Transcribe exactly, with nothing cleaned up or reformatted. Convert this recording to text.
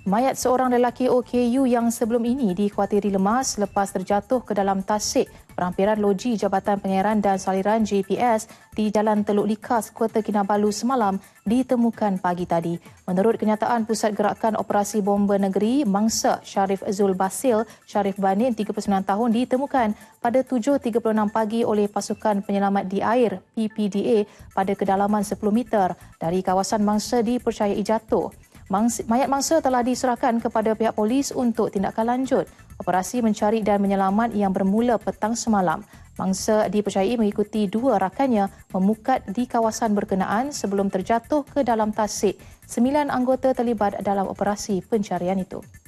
Mayat seorang lelaki O K U yang sebelum ini dikhawatiri lemas lepas terjatuh ke dalam tasik perampiran loji Jabatan Pengairan dan Saliran J P S di Jalan Teluk Likas, Kota Kinabalu semalam ditemukan pagi tadi. Menurut kenyataan Pusat Gerakan Operasi Bomba Negeri, mangsa Sharif Zul Basil Sharif Banin, tiga puluh sembilan tahun, ditemukan pada tujuh tiga puluh enam pagi oleh Pasukan Penyelamat di Air P P D A pada kedalaman sepuluh meter dari kawasan mangsa dipercayai jatuh. Mangsa, mayat mangsa telah diserahkan kepada pihak polis untuk tindakan lanjut. Operasi mencari dan menyelamat yang bermula petang semalam. Mangsa dipercayai mengikuti dua rakannya memukat di kawasan berkenaan sebelum terjatuh ke dalam tasik. Sembilan anggota terlibat dalam operasi pencarian itu.